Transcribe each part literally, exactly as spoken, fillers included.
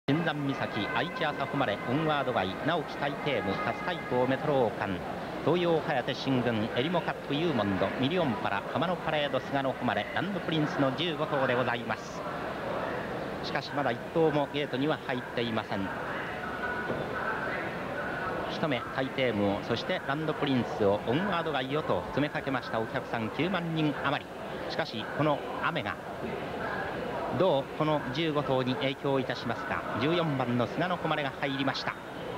新山岬、愛知朝誉れ、オンワード街、直木大帝ム、勝太閤メトロー館、東洋颯進軍、エリモカップユーモンド、ミリオンパラ、浜のパレード、菅野誉れ、ランドプリンスのじゅうご頭でございます。しかしまだいっ頭もゲートには入っていません。一目大帝ムを、そしてランドプリンスを、オンワード街をと詰めかけましたお客さんきゅうまんにん余り。しかしこの雨がどうこのじゅうご頭に影響いたしますか。じゅうよんばんの菅野誉れが入りました。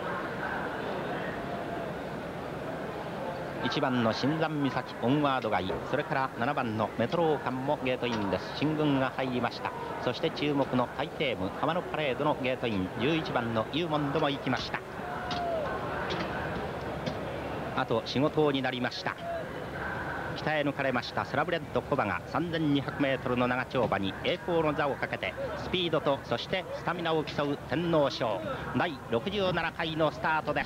いちばんの新山岬、オンワード街、それからななばんのメトロー館もゲートインです。進軍が入りました。そして注目の大帝ム、浜のパレードのゲートイン、じゅういちばんのユーモンドも行きました。あとよん頭になりました。北へ抜かれましたサラブレッドコバが さんぜんにひゃくメートル の長丁場に栄光の座をかけてスピードとそしてスタミナを競う天皇賞だいろくじゅうななかいのスタートです。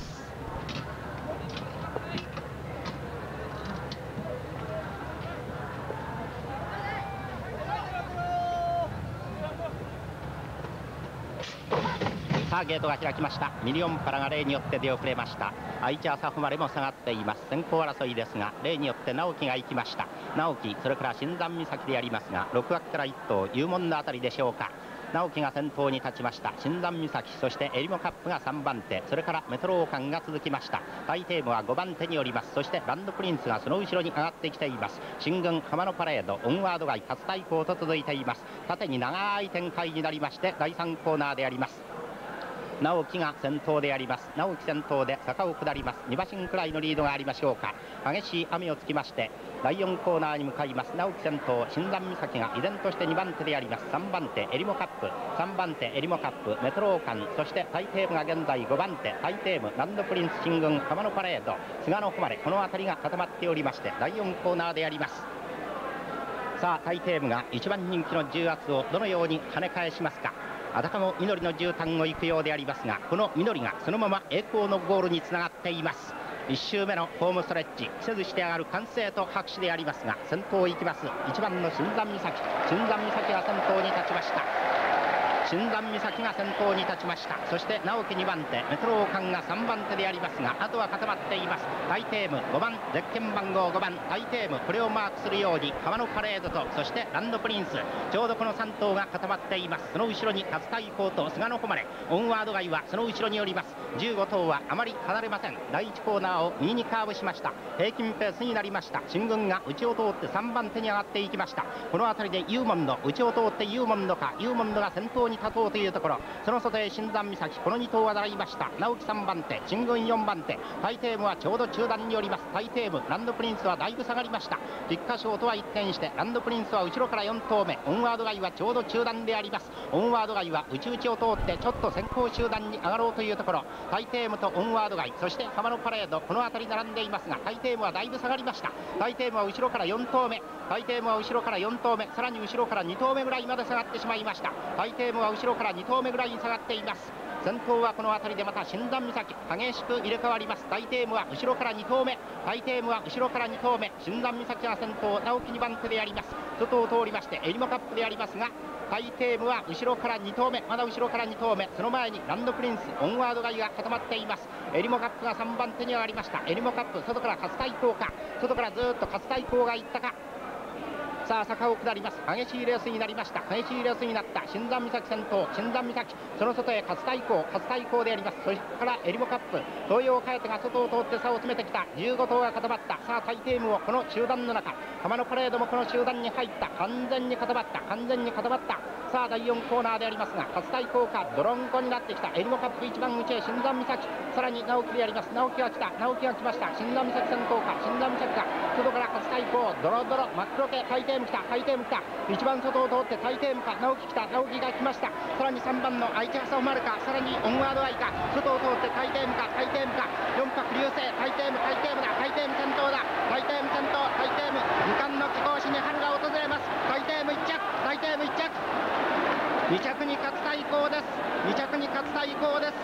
さあゲートが開きました。ミリオンパラが例によって出遅れました。愛知朝誉れも下がっています。先行争いですが例によって直樹が行きました。直樹、それから新山岬でありますがろく枠からいっ頭ユーモンドあたりでしょうか。直樹が先頭に立ちました。新山岬、そしてエリモカップがさんばん手、それからメトロー館が続きました。大帝ムはごばん手におります。そしてランドプリンスがその後ろに上がってきています。進軍浜のパレード、オンワード街、勝太閤と続いています。縦に長い展開になりましてだいさんコーナーであります。直樹が先頭であります。直樹先頭で坂を下ります。に馬身くらいのリードがありましょうか。激しい雨をつきましてだいよんコーナーに向かいます。直樹先頭、新山岬が依然としてにばん手であります。さんばん手エリモカップ、さんばん手エリモカップ、メトロー館、そして大帝ムが現在ごばん手、大帝ム、ランドプリンス、進軍浜のパレード、菅野誉れ、この辺りが固まっておりましてだいよんコーナーであります。さあ大帝ムがいちばん人気の重圧をどのように跳ね返しますか。あたかも祈りの絨毯を行くようでありますが、この祈りがそのまま栄光のゴールにつながっています。いち周目のホームストレッチ、着せずして上がる歓声と拍手でありますが先頭行きますいちばんの新山岬、新山岬が先頭に立ちました。新山岬が先頭に立ちました。そして直樹にばん手、メトロー館がさんばん手でありますがあとは固まっています。大帝ムごばん、ゼッケン番号ごばん大帝ム、これをマークするように浜のパレードとそしてランドプリンス、ちょうどこのさん頭が固まっています。その後ろに勝太閤と菅野誉れ、オンワード街はその後ろにおります。じゅうご頭はあまり離れません。だいいちコーナーを右にカーブしました。平均ペースになりました。進軍が内を通ってさんばん手に上がっていきました。この辺りでユーモンド、内を通ってユーモンドか、ユーモンドが先頭に立とうというところ、その外へ新山岬、このに頭は並びました。直樹さんばん手、進軍よんばん手、大帝ムはちょうど中段におります。大帝ム、ランドプリンスはだいぶ下がりました。菊花賞とは一転してランドプリンスは後ろからよん頭目、オンワード街はちょうど中段であります。オンワード街は内々を通ってちょっと先行集団に上がろうというところ、大帝ムとオンワード街、そして浜のパレード、この辺り並んでいますが大帝ムはだいぶ下がりました。大帝ムは後ろからよん頭目、大帝ムは後ろからよん頭目、さらに後ろからに頭目ぐらいまで下がってしまいました。大帝ムは後ろからに頭目ぐらいに下がっています。先頭はこの辺りでまた新山岬、激しく入れ替わります。大帝ムは後ろからに頭目、大帝ムは後ろからに頭目、新山岬が先頭、直樹にばん手であります。外を通りましてエリモカップでありますが大帝ムは後ろからに頭目、まだ後ろからに頭目、その前にランドプリンス、オンワード街が固まっています。エリモカップがさんばん手に上がりました。エリモカップ、外から勝太閤か、外からずっと勝太閤がいったか。さあ坂を下ります。激しいレースになりました。激しいレースになった新山岬先頭、新山岬、その外へ勝太閤、勝太閤であります。それからエリモカップ、東洋颯が外を通って差を詰めてきた。じゅうご頭が固まった。さあ大帝ムをこの集団の中、浜のパレードもこの集団に入った。完全に固まった、完全に固まった。さあだいよんコーナーでありますが勝太閤か、ドロンコになってきた。エリモカップ一番内へ新山岬、さらに直樹であります。直樹が来た、直樹が来ました。新山岬先頭か、新山岬か、外から勝太閤、ドロドロ真っ黒系、大帝ム来た、大帝ム来た、一番外を通って大帝ムか、直樹来た、直樹が来ました。さらにさんばんの愛知朝誉れか、さらにオンワード街か、外を通って大帝ムか、大帝ムか、よん拍流星、大帝ム、大帝ムだ、大帝ム先頭だ、大帝ム先頭、大帝ム、二冠の貴公子に春が訪れます。大帝ムいっ着、大帝ムいっ着、に着に勝太閤です。に着に勝太閤です。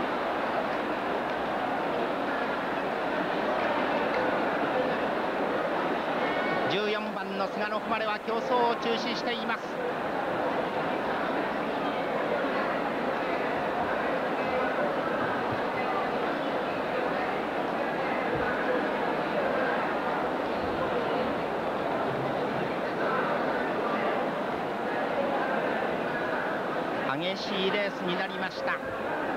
じゅうよんばんの菅野誉れは競争を中止しています。 激しいレースになりました。